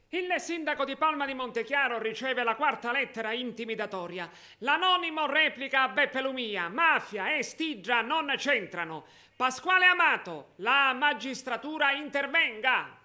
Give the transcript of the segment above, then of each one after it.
Il sindaco di Palma di Montechiaro riceve la quarta lettera intimidatoria. L'anonimo replica a Beppe Lumia. Mafia e Stigia non c'entrano. Pasquale Amato, la magistratura intervenga.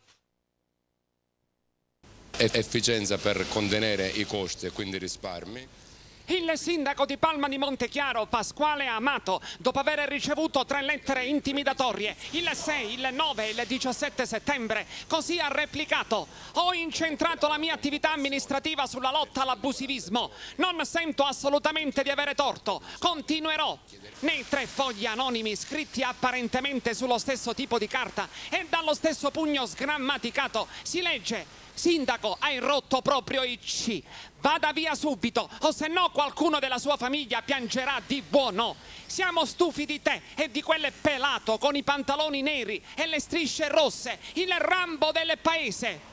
Efficienza per contenere i costi e quindi risparmi. Il sindaco di Palma di Montechiaro, Pasquale Amato, dopo aver ricevuto 3 lettere intimidatorie, il 6, il 9 e il 17 settembre, così ha replicato: ho incentrato la mia attività amministrativa sulla lotta all'abusivismo, non sento assolutamente di avere torto, continuerò. Nei 3 fogli anonimi scritti apparentemente sullo stesso tipo di carta e dallo stesso pugno sgrammaticato si legge: sindaco, hai rotto proprio i C. Vada via subito, o se no qualcuno della sua famiglia piangerà di buono. Siamo stufi di te e di quelle pelato con i pantaloni neri e le strisce rosse, il Rambo del paese.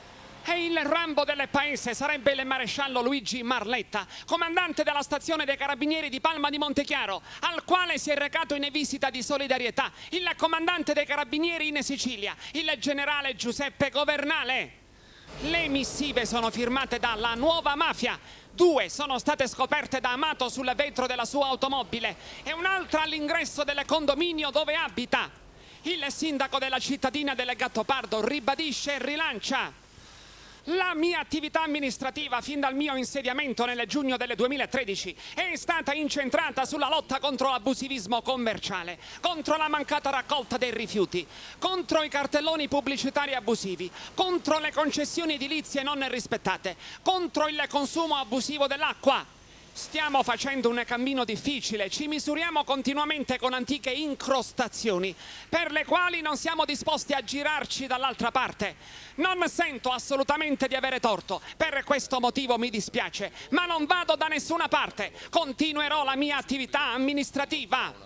E il Rambo del paese sarebbe il maresciallo Luigi Marletta, comandante della stazione dei carabinieri di Palma di Montechiaro, al quale si è recato in visita di solidarietà il comandante dei carabinieri in Sicilia, il generale Giuseppe Governale. Le missive sono firmate dalla nuova mafia. 2 sono state scoperte da Amato sul vetro della sua automobile e un'altra all'ingresso del condominio dove abita. Il sindaco della cittadina del Gattopardo ribadisce e rilancia: la mia attività amministrativa fin dal mio insediamento nel giugno del 2013 è stata incentrata sulla lotta contro l'abusivismo commerciale, contro la mancata raccolta dei rifiuti, contro i cartelloni pubblicitari abusivi, contro le concessioni edilizie non rispettate, contro il consumo abusivo dell'acqua. Stiamo facendo un cammino difficile, ci misuriamo continuamente con antiche incrostazioni, per le quali non siamo disposti a girarci dall'altra parte. Non sento assolutamente di avere torto, per questo motivo mi dispiace, ma non vado da nessuna parte, continuerò la mia attività amministrativa.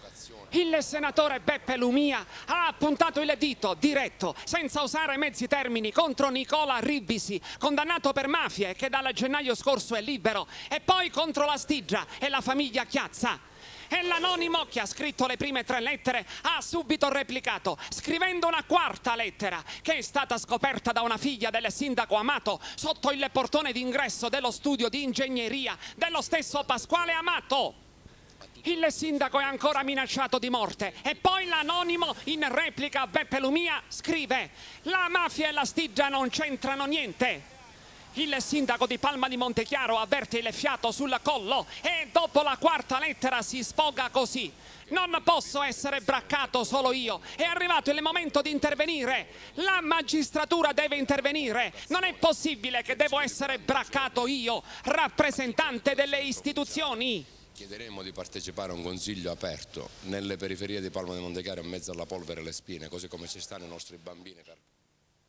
Il senatore Beppe Lumia ha appuntato il dito diretto, senza usare mezzi termini, contro Nicola Ribisi, condannato per mafia e che dal gennaio scorso è libero, e poi contro la Stigia e la famiglia Chiazza. E l'anonimo che ha scritto le prime 3 lettere ha subito replicato, scrivendo una quarta lettera, che è stata scoperta da una figlia del sindaco Amato sotto il portone d'ingresso dello studio di ingegneria dello stesso Pasquale Amato. Il sindaco è ancora minacciato di morte e poi l'anonimo in replica a Beppe Lumia scrive: la mafia e la Stigia non c'entrano niente. Il sindaco di Palma di Montechiaro avverte il fiato sul collo e dopo la quarta lettera si sfoga così: non posso essere braccato solo io, è arrivato il momento di intervenire, la magistratura deve intervenire, non è possibile che devo essere braccato io, rappresentante delle istituzioni. Chiederemo di partecipare a un consiglio aperto nelle periferie di Palma di Montechiaro in mezzo alla polvere e alle spine, così come ci stanno i nostri bambini.